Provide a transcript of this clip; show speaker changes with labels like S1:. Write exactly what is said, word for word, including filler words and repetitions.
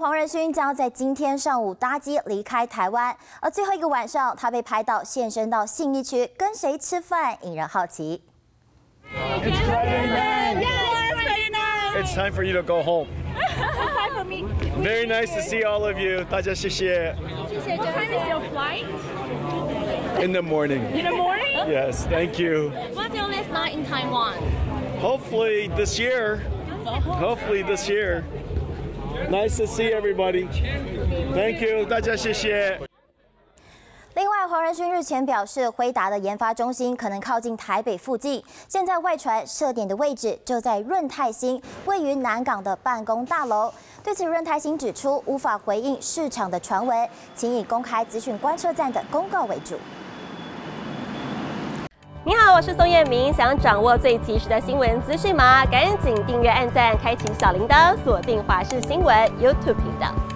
S1: 黄仁勋将在今天上午搭机离开台湾，而最后一个晚上，他被拍到现身到信义区跟谁吃饭，引人好奇。
S2: It's Friday night.
S3: Yes, Friday night.
S2: It's time for you to go home.
S3: It's time for me.
S2: Very nice to see all of you. 大家谢谢。
S3: 谢谢。What time is your flight?
S2: In the morning.
S3: In the morning?
S2: Yes, thank you.
S3: What's your last night in Taiwan?
S2: Hopefully this year. Hopefully this year. Nice to see everybody. Thank you. 大家谢谢。
S1: 另外，黄仁勋日前表示，辉达的研发中心可能靠近台北附近。现在外传设点的位置就在润泰新，位于南港的办公大楼。对此，润泰新指出无法回应市场的传闻，请以公开资讯观测站的公告为主。
S4: 你好，我是宋彦明。想掌握最及时的新闻资讯吗？赶紧订阅、按赞、开启小铃铛，锁定华视新闻 YouTube 频道。